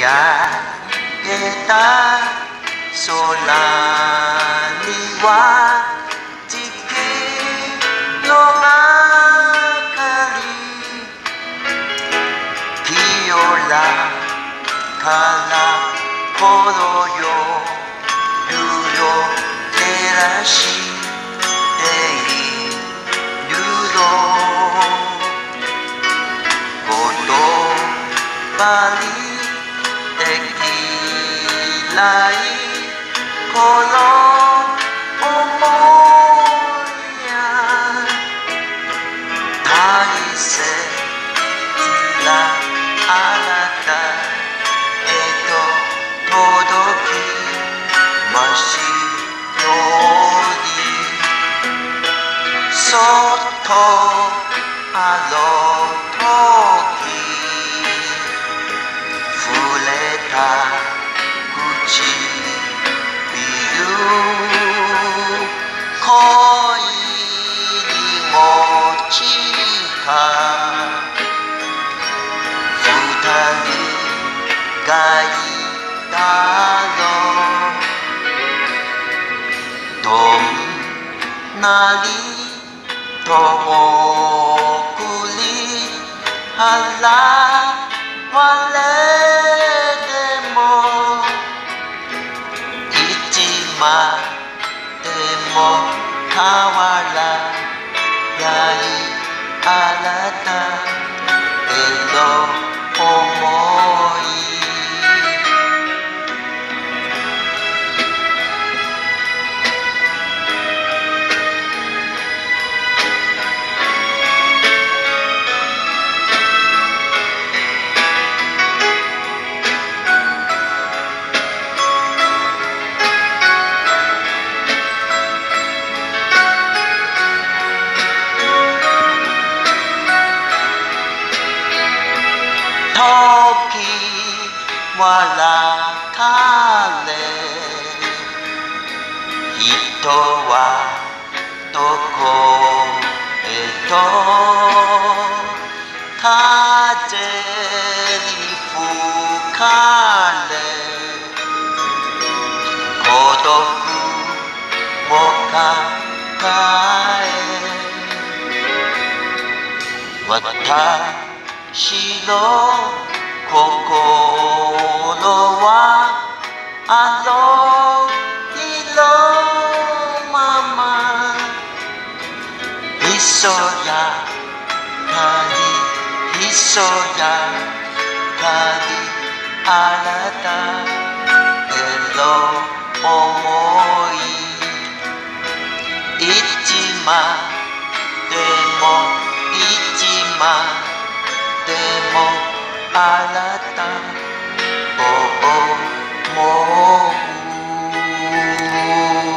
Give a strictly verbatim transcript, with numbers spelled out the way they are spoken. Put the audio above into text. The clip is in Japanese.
上げた空には月の明かり、清らからほどよ夜を照らしているの、言葉にできないこの想いや大切なあなたへと届きますように、そっとあの時触れた唇、恋に落ちた二人がいたの、どんなに遠くに現れてもいつまでも変わらないあなたへの想い、時は流れ、人はどこへと風に吹かれ、孤独を抱え、私の心はあの日のまま、ひそやかにひそやかにあなたへの想い、いつまでもいつまでもあなたを思う。